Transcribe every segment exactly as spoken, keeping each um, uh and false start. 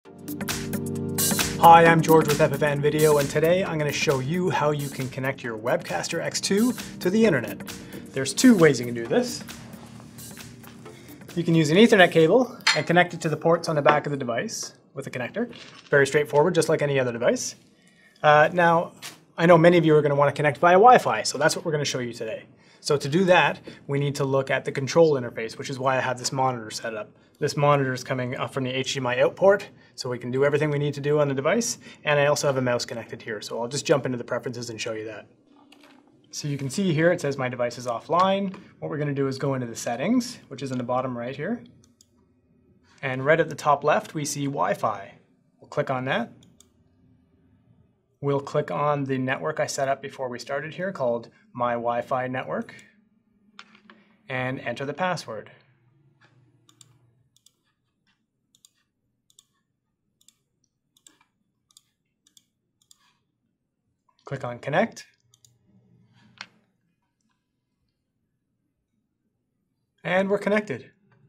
Hi, I'm George with Epiphan Video, and today I'm going to show you how you can connect your Webcaster X two to the internet. There's two ways you can do this. You can use an Ethernet cable and connect it to the ports on the back of the device with a connector. Very straightforward, just like any other device. Uh, now, I know many of you are going to want to connect via Wi-Fi, so that's what we're going to show you today. So to do that, we need to look at the control interface, which is why I have this monitor set up. This monitor is coming up from the H D M I out port, so we can do everything we need to do on the device. And I also have a mouse connected here, so I'll just jump into the preferences and show you that. So you can see here, it says my device is offline. What we're going to do is go into the settings, which is in the bottom right here. And right at the top left, we see Wi-Fi. We'll click on that. We'll click on the network I set up before we started here called My Wi-Fi Network and enter the password. Click on Connect. And we're connected.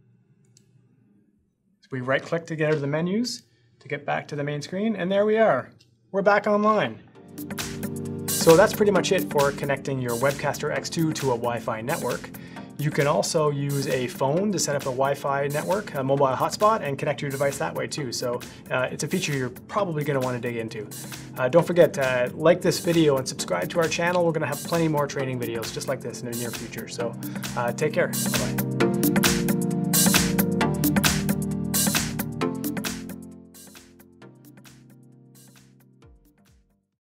So we right click to get out of the menus to get back to the main screen, and there we are. We're back online. So that's pretty much it for connecting your Webcaster X two to a Wi-Fi network. You can also use a phone to set up a Wi-Fi network, a mobile hotspot, and connect your device that way too. So uh, it's a feature you're probably going to want to dig into. Uh, don't forget, uh, like this video and subscribe to our channel. We're going to have plenty more training videos just like this in the near future. So uh, take care. Bye-bye.